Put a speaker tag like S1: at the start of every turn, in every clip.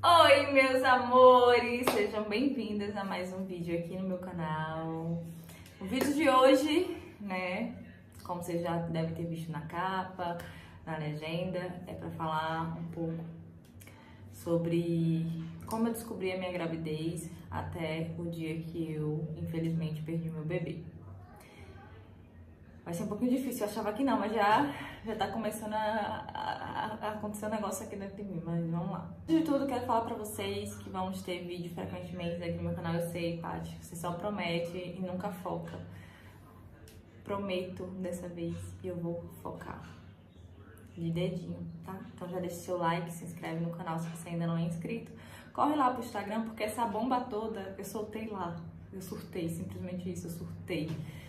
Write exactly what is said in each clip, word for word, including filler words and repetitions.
S1: Oi, meus amores! Sejam bem-vindas a mais um vídeo aqui no meu canal. O vídeo de hoje, né, como vocês já devem ter visto na capa, na legenda, é pra falar um pouco sobre como eu descobri a minha gravidez até o dia que eu, infelizmente, perdi meu bebê. Vai ser um pouquinho difícil, eu achava que não, mas já, já tá começando a, a, a acontecer um negócio aqui dentro de mim, mas vamos lá. Antes de tudo, quero falar pra vocês que vamos ter vídeo frequentemente aqui no meu canal. Eu sei, Paty, você só promete e nunca foca. Prometo dessa vez e eu vou focar de dedinho, tá? Então já deixa seu like, se inscreve no canal se você ainda não é inscrito. Corre lá pro Instagram, porque essa bomba toda eu soltei lá. Eu surtei, simplesmente isso, eu surtei.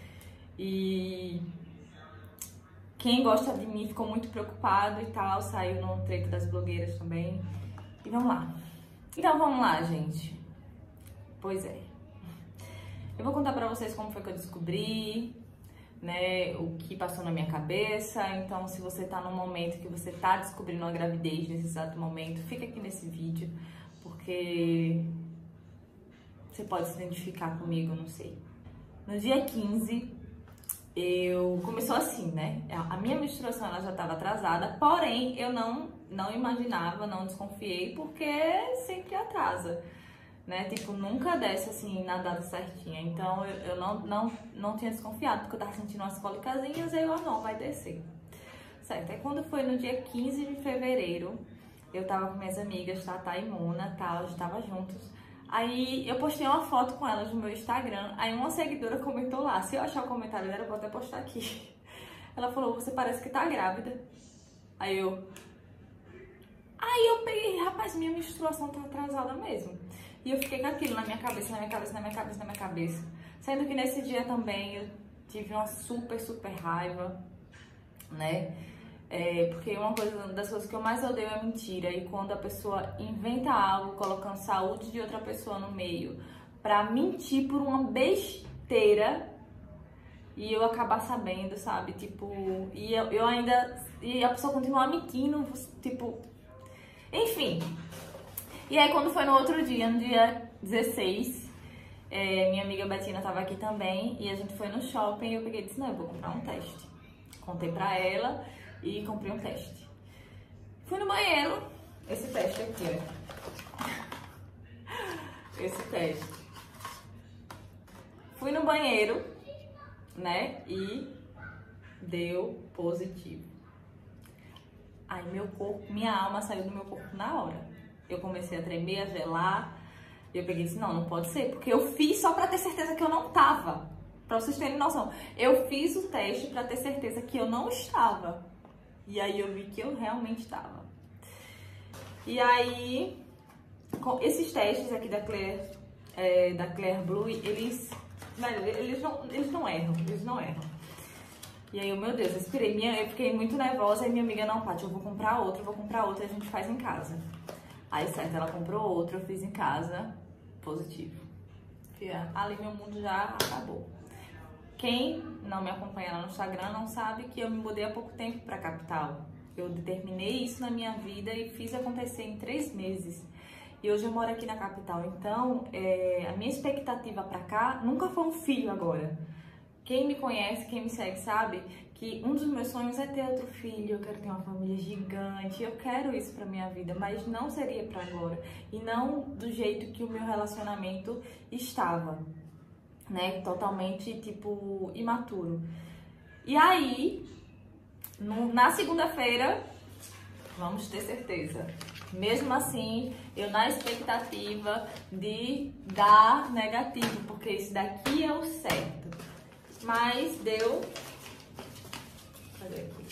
S1: E quem gosta de mim ficou muito preocupado e tal, saiu no treta das blogueiras também. E vamos lá. Então vamos lá, gente. Pois é. Eu vou contar pra vocês como foi que eu descobri, né, o que passou na minha cabeça. Então, se você tá num momento que você tá descobrindo uma gravidez nesse exato momento, fica aqui nesse vídeo, porque você pode se identificar comigo, não sei. No dia quinze, eu começou assim, né? A minha menstruação ela já estava atrasada, porém eu não não imaginava, não desconfiei, porque sempre atrasa, né? Tipo, nunca desce assim na data certinha. Então eu, eu não, não, não tinha desconfiado, porque eu tava sentindo umas cólicazinhas, aí eu, ah, não, vai descer. Certo? Aí quando foi no dia quinze de fevereiro, eu tava com minhas amigas, Tata e Mona, tá? A gente tava juntos. Aí eu postei uma foto com elas no meu Instagram, aí uma seguidora comentou lá. Se eu achar o comentário dela, eu vou até postar aqui. Ela falou, você parece que tá grávida. Aí eu... Aí eu peguei, rapaz, minha menstruação tá atrasada mesmo. E eu fiquei com aquilo na minha cabeça, na minha cabeça, na minha cabeça, na minha cabeça. Sendo que nesse dia também eu tive uma super, super raiva, né? É, porque uma coisa, das coisas que eu mais odeio é mentira. E quando a pessoa inventa algo colocando saúde de outra pessoa no meio pra mentir por uma besteira e eu acabar sabendo, sabe? Tipo, e eu, eu ainda... E a pessoa continuar mentindo, tipo... Enfim. E aí quando foi no outro dia, no dia dezesseis, é, minha amiga Betina tava aqui também e a gente foi no shopping e eu peguei e disse, não, eu vou comprar um teste. Contei pra ela e comprei um teste. Fui no banheiro, esse teste aqui, ó. Esse teste. Fui no banheiro, né, e deu positivo. Aí meu corpo, minha alma saiu do meu corpo na hora. Eu comecei a tremer, a gelar, e eu peguei e disse, não, não pode ser, porque eu fiz só pra ter certeza que eu não tava. Pra vocês terem noção, eu fiz o teste pra ter certeza que eu não estava. E aí eu vi que eu realmente estava. E aí, com esses testes aqui da Claire, é, da Claire Blue, eles, velho, eles não, eles não erram, eles não erram. E aí, eu, meu Deus, eu esperei, minha, eu fiquei muito nervosa, e minha amiga, não, Paty, eu vou comprar outra, eu vou comprar outra, e a gente faz em casa. Aí, certo, ela comprou outra, eu fiz em casa, positivo. Ali meu mundo já acabou. Quem não me acompanha lá no Instagram não sabe que eu me mudei há pouco tempo para a capital. Eu determinei isso na minha vida e fiz acontecer em três meses. E hoje eu moro aqui na capital. Então, é, a minha expectativa para cá nunca foi um filho agora. Quem me conhece, quem me segue, sabe que um dos meus sonhos é ter outro filho. Eu quero ter uma família gigante. Eu quero isso para minha vida, mas não seria para agora. E não do jeito que o meu relacionamento estava. Né, totalmente, tipo, imaturo. E aí, no, na segunda-feira, vamos ter certeza. Mesmo assim, eu na expectativa de dar negativo, porque esse daqui é o certo. Mas deu... Cadê aqui?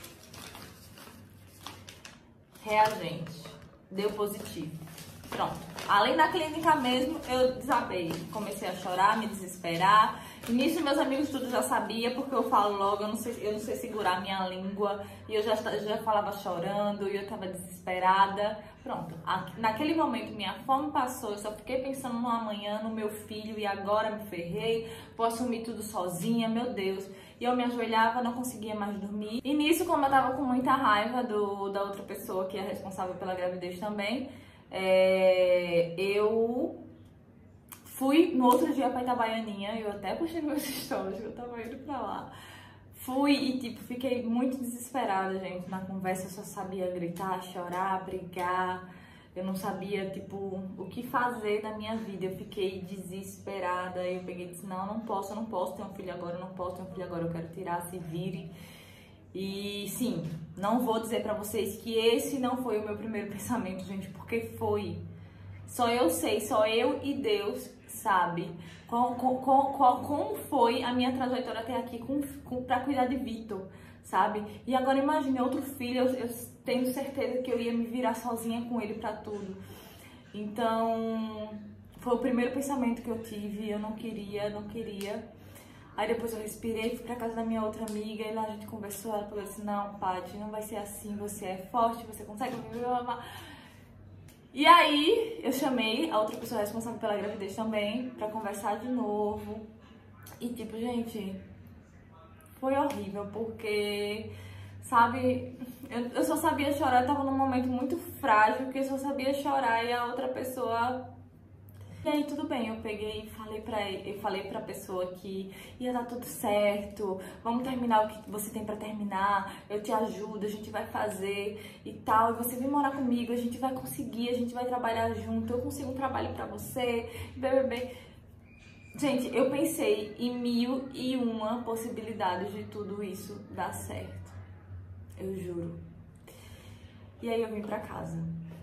S1: Reagente. Deu positivo. Pronto. Além da clínica mesmo, eu desabei. Comecei a chorar, me desesperar. Nisso, meus amigos tudo já sabia, porque eu falo logo, eu não sei, eu não sei segurar a minha língua. E eu já, já falava chorando, e eu tava desesperada. Pronto. Naquele momento, minha fome passou, eu só fiquei pensando no amanhã, no meu filho, e agora me ferrei. Vou assumir tudo sozinha, meu Deus. E eu me ajoelhava, não conseguia mais dormir. E nisso, como eu tava com muita raiva do, da outra pessoa que é responsável pela gravidez também, É, eu fui no outro dia pra Itabaianinha, eu até postei nos meus stories que eu tava indo pra lá. Fui e, tipo, fiquei muito desesperada, gente. Na conversa eu só sabia gritar, chorar, brigar. Eu não sabia, tipo, o que fazer na minha vida. Eu fiquei desesperada. Eu peguei e disse, não, não posso, eu não posso ter um filho agora, eu não posso ter um filho agora, eu quero tirar, se vire. E, sim, não vou dizer pra vocês que esse não foi o meu primeiro pensamento, gente, porque foi. Só eu sei, só eu e Deus sabe qual, qual, qual, como foi a minha trajetória até aqui com, com, pra cuidar de Vitor, sabe? E agora imagine outro filho, eu, eu tenho certeza que eu ia me virar sozinha com ele pra tudo. Então, foi o primeiro pensamento que eu tive, eu não queria, não queria. Aí depois eu respirei, fui pra casa da minha outra amiga, e lá a gente conversou, ela falou assim, não, Paty, não vai ser assim, você é forte, você consegue, blá, blá, blá. E aí, eu chamei a outra pessoa responsável pela gravidez também, pra conversar de novo. E tipo, gente, foi horrível, porque, sabe, eu, eu só sabia chorar, eu tava num momento muito frágil, que eu só sabia chorar e a outra pessoa... E aí, tudo bem, eu peguei e falei pra, eu falei pra pessoa que ia dar tudo certo, vamos terminar o que você tem pra terminar, eu te ajudo, a gente vai fazer e tal, e você vem morar comigo, a gente vai conseguir, a gente vai trabalhar junto, eu consigo um trabalho pra você, bebê. Gente, eu pensei em mil e uma possibilidades de tudo isso dar certo, eu juro. E aí eu vim pra casa.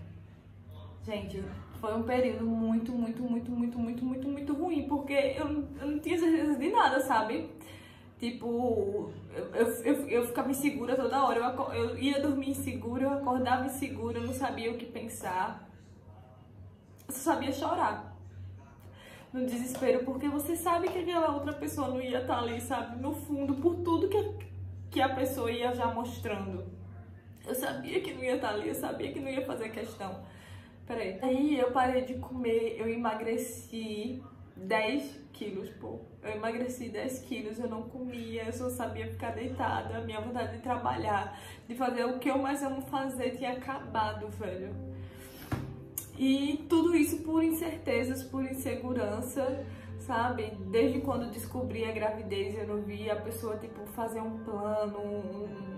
S1: Gente, foi um período muito, muito, muito, muito, muito, muito, muito ruim, porque eu, eu não tinha certeza de nada, sabe? Tipo, eu, eu, eu, eu ficava insegura toda hora, eu, eu ia dormir insegura, eu acordava insegura, eu não sabia o que pensar. Eu só sabia chorar. No desespero, porque você sabe que aquela outra pessoa não ia estar ali, sabe? No fundo, por tudo que, que a pessoa ia já mostrando. Eu sabia que não ia estar ali, eu sabia que não ia fazer questão. Peraí. Aí eu parei de comer, eu emagreci dez quilos, pô. Eu emagreci dez quilos, eu não comia, eu só sabia ficar deitada. A minha vontade de trabalhar, de fazer o que eu mais amo fazer, tinha acabado, velho. E tudo isso por incertezas, por insegurança, sabe? Desde quando descobri a gravidez, eu não vi a pessoa, tipo, fazer um plano, um...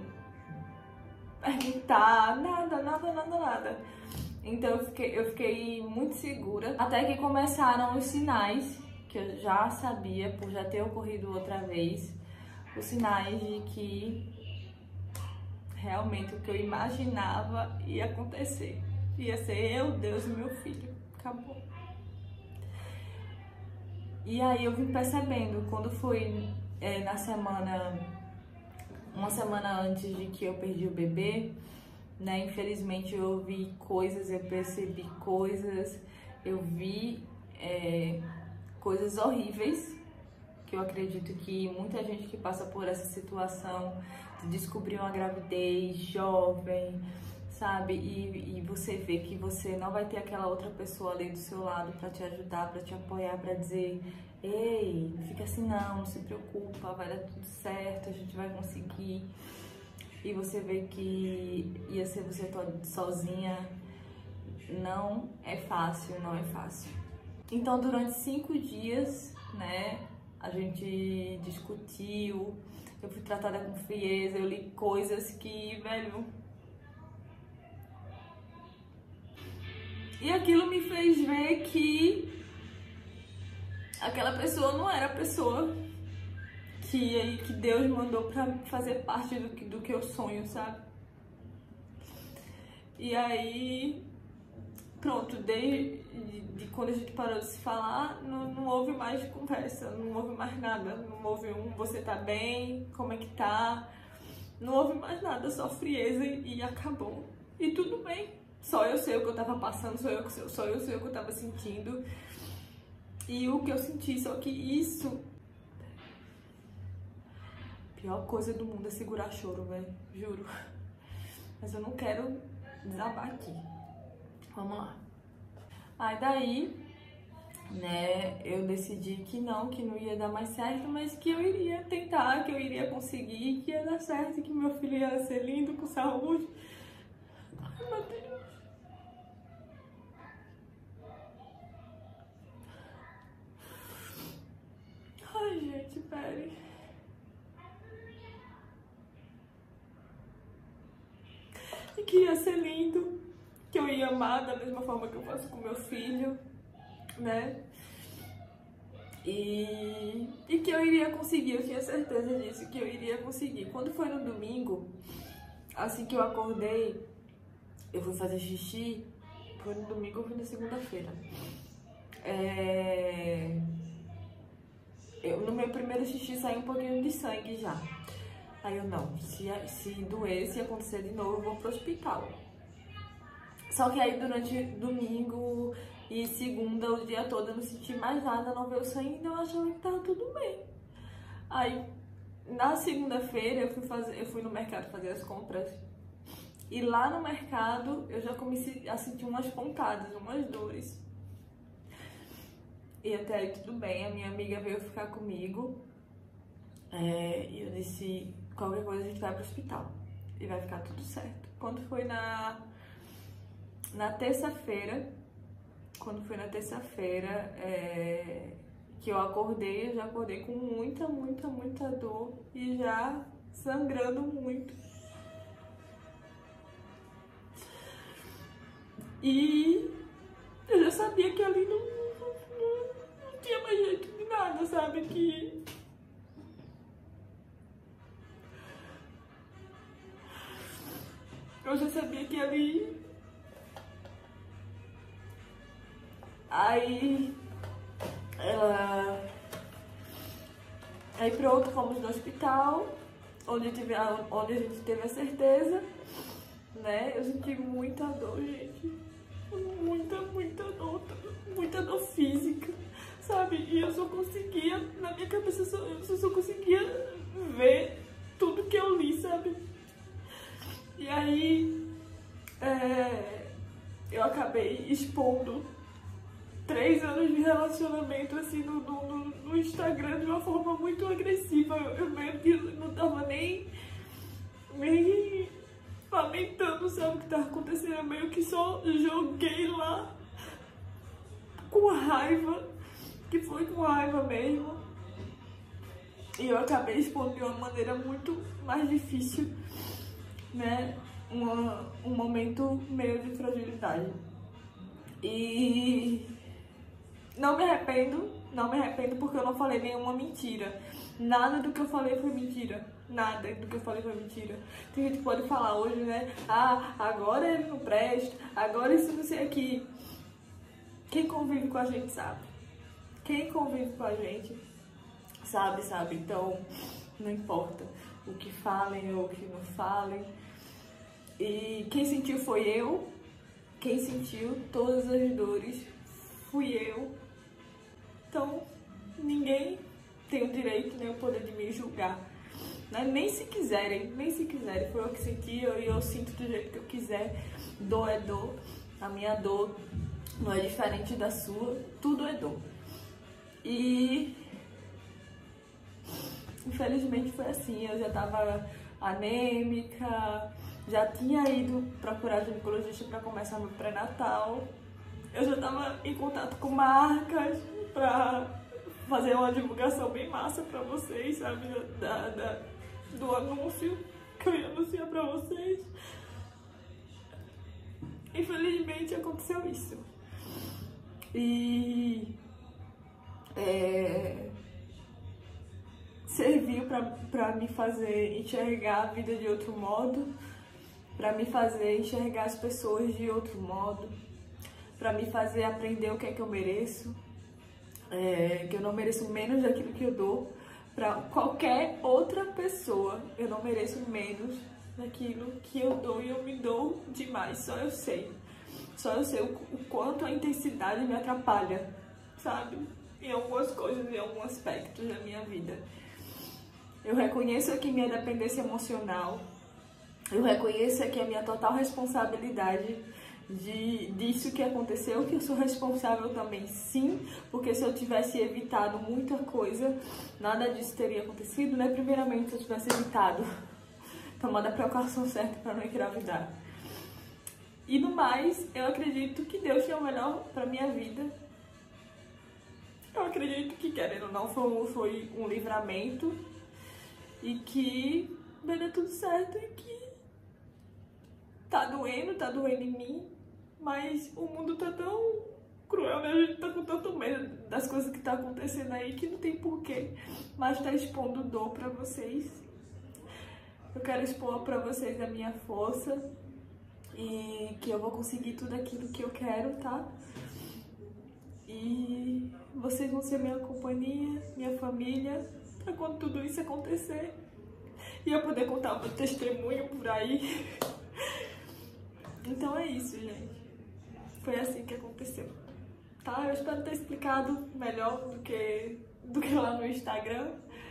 S1: perguntar, nada, nada, nada, nada. Então eu fiquei, eu fiquei muito segura, até que começaram os sinais, que eu já sabia, por já ter ocorrido outra vez, os sinais de que realmente o que eu imaginava ia acontecer. Ia ser eu, Deus e meu filho. Acabou. E aí eu vim percebendo, quando foi é, na semana, uma semana antes de que eu perdi o bebê, né, infelizmente eu ouvi coisas, eu percebi coisas, eu vi é, coisas horríveis, que eu acredito que muita gente que passa por essa situação de descobrir uma gravidez jovem, sabe, e, e você vê que você não vai ter aquela outra pessoa ali do seu lado pra te ajudar, pra te apoiar, pra dizer, ei, não fica assim não, não se preocupa, vai dar tudo certo, a gente vai conseguir. E você vê que ia ser você sozinha, não é fácil, não é fácil. Então, durante cinco dias, né, a gente discutiu, eu fui tratada com frieza, eu li coisas que, velho... E aquilo me fez ver que aquela pessoa não era a pessoa que, que Deus mandou pra fazer parte do que, do que eu sonho, sabe? E aí, pronto, desde de, de quando a gente parou de se falar, não, não houve mais conversa, não houve mais nada. Não houve um, você tá bem, como é que tá? Não houve mais nada, só frieza e, e acabou. E tudo bem, só eu sei o que eu tava passando, só eu, só eu sei o que eu tava sentindo. E o que eu senti, só que isso... A pior coisa do mundo é segurar choro, velho, juro. Mas eu não quero desabar aqui. Vamos lá. Aí daí, né, eu decidi que não, que não ia dar mais certo, mas que eu iria tentar, que eu iria conseguir, que ia dar certo, que meu filho ia ser lindo, com saúde. Ai, meu Deus. e que ia ser lindo, que eu ia amar da mesma forma que eu faço com meu filho, né? E, e que eu iria conseguir, eu tinha certeza disso, que eu iria conseguir. Quando foi no domingo, assim que eu acordei, eu fui fazer xixi, foi no domingo ou foi na segunda-feira. É... Eu, no meu primeiro xixi saiu um pouquinho de sangue já. Aí eu, não, se, se doer, se acontecer de novo, eu vou pro hospital. Só que aí durante domingo e segunda, o dia todo, eu não senti mais nada, não veio sangue, então eu achava que tava tudo bem. Aí, na segunda-feira, eu, fui fazer, eu fui no mercado fazer as compras. E lá no mercado, eu já comecei a sentir umas pontadas, umas dores. E até aí tudo bem, a minha amiga veio ficar comigo. É, e eu disse, qualquer coisa a gente vai pro hospital. E vai ficar tudo certo. Quando foi na... Na terça-feira, quando foi na terça-feira, é, que eu acordei, eu já acordei com muita, muita, muita dor e já sangrando muito. E eu já sabia que ali não, não, não tinha mais jeito de nada, sabe? Que eu já sabia que ali... Aí, ela... Aí pronto, fomos no hospital, onde, tive a... onde a gente teve a certeza, né? Eu senti muita dor, gente. Muita, muita dor, muita dor física, sabe? E eu só conseguia, na minha cabeça, eu só, eu só conseguia ver tudo que eu li, sabe? E aí, é... eu acabei expondo três anos de relacionamento, assim, no, no, no Instagram de uma forma muito agressiva. Eu, eu meio que não tava nem, nem lamentando, sabe, o que tava acontecendo. Eu meio que só joguei lá com raiva, que foi com raiva mesmo. E eu acabei expondo de uma maneira muito mais difícil, né, uma, um momento meio de fragilidade. E... não me arrependo, não me arrependo porque eu não falei nenhuma mentira. Nada do que eu falei foi mentira. Nada do que eu falei foi mentira. Tem gente que pode falar hoje, né? Ah, agora ele não presta, agora isso não sei aqui. Quem convive com a gente sabe. Quem convive com a gente sabe, sabe. Então, não importa o que falem ou o que não falem. E quem sentiu foi eu. Quem sentiu todas as dores fui eu. Então, ninguém tem o direito nem o poder de me julgar, né? Nem se quiserem, nem se quiserem. Foi eu que senti, eu, eu sinto do jeito que eu quiser. Dor é dor, a minha dor não é diferente da sua, tudo é dor. E infelizmente foi assim, eu já tava anêmica, já tinha ido procurar ginecologista para começar meu pré-natal. Eu já tava em contato com marcas pra fazer uma divulgação bem massa pra vocês, sabe? Da, da, do anúncio que eu ia anunciar pra vocês. Infelizmente aconteceu isso. E... É, serviu pra, pra me fazer enxergar a vida de outro modo, pra me fazer enxergar as pessoas de outro modo, pra me fazer aprender o que é que eu mereço, é, que eu não mereço menos daquilo que eu dou pra qualquer outra pessoa. Eu não mereço menos daquilo que eu dou e eu me dou demais, só eu sei. Só eu sei o, o quanto a intensidade me atrapalha, sabe? Em algumas coisas, em alguns aspectos da minha vida. Eu reconheço aqui minha dependência emocional. Eu reconheço aqui a minha total responsabilidade de, disso que aconteceu, que eu sou responsável também, sim, porque se eu tivesse evitado muita coisa, nada disso teria acontecido, né? Primeiramente, se eu tivesse evitado, tomado a precaução certa para não engravidar. E no mais, eu acredito que Deus tinha o melhor para minha vida. Eu acredito que, querendo ou não, foi, foi um livramento e que vai dar tudo certo e que Tá doendo, tá doendo em mim, mas o mundo tá tão cruel, né? A gente tá com tanto medo das coisas que tá acontecendo aí que não tem porquê, mas tá expondo dor pra vocês. Eu quero expor pra vocês a minha força e que eu vou conseguir tudo aquilo que eu quero, tá? E vocês vão ser minha companhia, minha família, pra quando tudo isso acontecer e eu poder contar o meu testemunho por aí. Então é isso, gente. Foi assim que aconteceu, tá? Eu espero ter explicado melhor do que, do que lá no Instagram.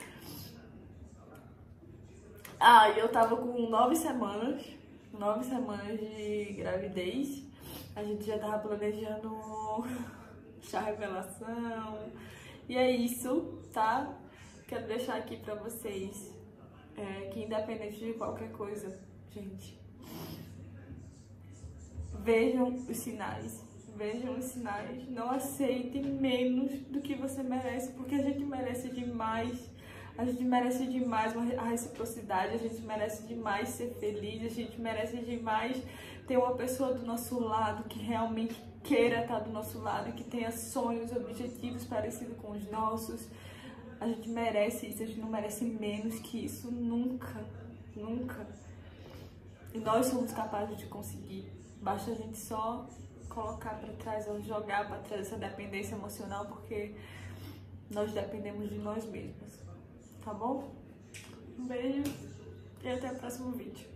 S1: Ah, e eu tava com nove semanas, nove semanas de gravidez. A gente já tava planejando chá revelação. E é isso, tá? Quero deixar aqui pra vocês é, que independente de qualquer coisa, gente, vejam os sinais, vejam os sinais, não aceitem menos do que você merece, porque a gente merece demais, a gente merece demais a reciprocidade, a gente merece demais ser feliz, a gente merece demais ter uma pessoa do nosso lado que realmente queira estar do nosso lado, que tenha sonhos, objetivos parecidos com os nossos. A gente merece isso, a gente não merece menos que isso, nunca, nunca. E nós somos capazes de conseguir. Basta a gente só colocar para trás ou jogar para trás essa dependência emocional, porque nós dependemos de nós mesmos. Tá bom? Um beijo e até o próximo vídeo.